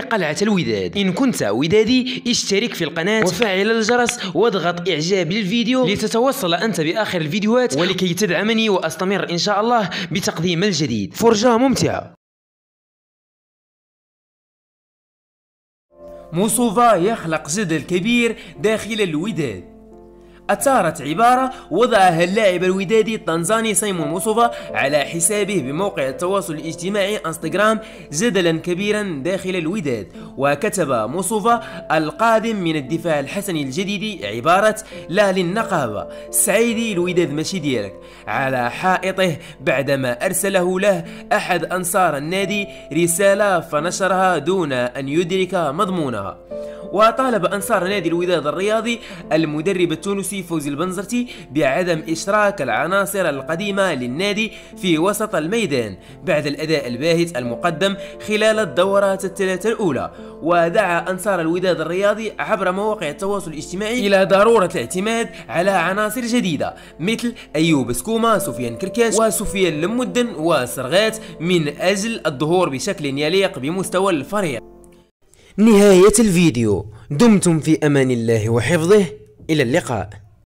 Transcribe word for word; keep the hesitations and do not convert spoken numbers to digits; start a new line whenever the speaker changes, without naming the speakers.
قلعة الوداد. إن كنت ودادي اشترك في القناة وفعل الجرس واضغط إعجاب للفيديو لتتوصل أنت بآخر الفيديوهات ولكي تدعمني وأستمر إن شاء الله بتقديم الجديد. فرجة ممتعة.
موسوفا يخلق جدل كبير داخل الوداد. أثارت عبارة وضعها اللاعب الودادي التنزاني سيمون موسوفا على حسابه بموقع التواصل الاجتماعي انستغرام جدلا كبيرا داخل الوداد. وكتب موسوفا القادم من الدفاع الحسني الجديد عبارة لا للنقابة سعيدي الوداد ماشي ديالك على حائطه بعدما أرسله له أحد أنصار النادي رسالة فنشرها دون أن يدرك مضمونها. وطالب أنصار نادي الوداد الرياضي المدرب التونسي فوزي البنزرتي بعدم إشراك العناصر القديمة للنادي في وسط الميدان بعد الأداء الباهت المقدم خلال الدورات الثلاثة الأولى. ودعا أنصار الوداد الرياضي عبر مواقع التواصل الاجتماعي إلى ضرورة الاعتماد على عناصر جديدة مثل أيوب سكوما، سفيان كركاش وسفيان لمدن وسرغات من أجل الظهور بشكل يليق بمستوى الفريق.
نهاية الفيديو. دمتم في أمان الله وحفظه. إلى اللقاء.